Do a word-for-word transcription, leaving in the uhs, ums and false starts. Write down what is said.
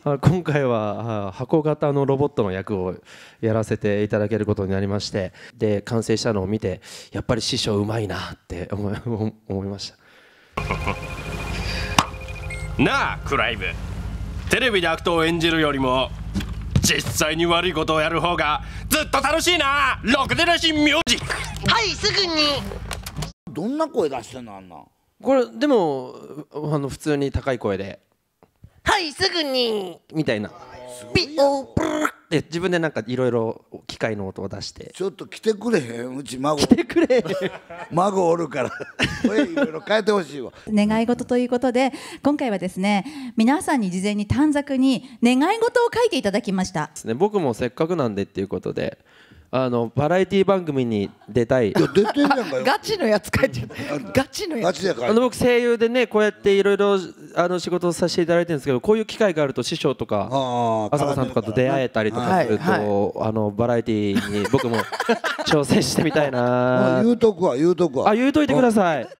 あ今回はあ箱型のロボットの役をやらせていただけることになりまして、で完成したのを見てやっぱり師匠うまいなって思い思いましたなあクライブ、テレビで悪党を演じるよりも実際に悪いことをやる方がずっと楽しいな。ろくでなしミュージック。 はいすぐに。 どんな声出してんのあんな。 これでもあの普通に高い声ではいすぐに。 みたいなピオプルで自分でなんかいろいろ機械の音を出してちょっと来てくれへん、うち孫来てくれ孫おるから声いろいろ変えてほしいわ。 願い事ということで、今回はですね、皆さんに事前に短冊に願い事を書いていただきました。 ですね、僕もせっかくなんでっていうことで、あのバラエティ番組に出たい。 いや出てんじゃんかよ。 ガチのやつ書いてる。ガチのやつ。 ガチで書いてあの僕声優でねこうやっていろいろあの仕事をさせていただいてるんですけど、こういう機会があると師匠とかあ浅香さんとかと出会えたりとかすると、 はいはあのバラエティに僕も挑戦してみたいあな。 言うとくわ言うとくわ。 あ言うといてください。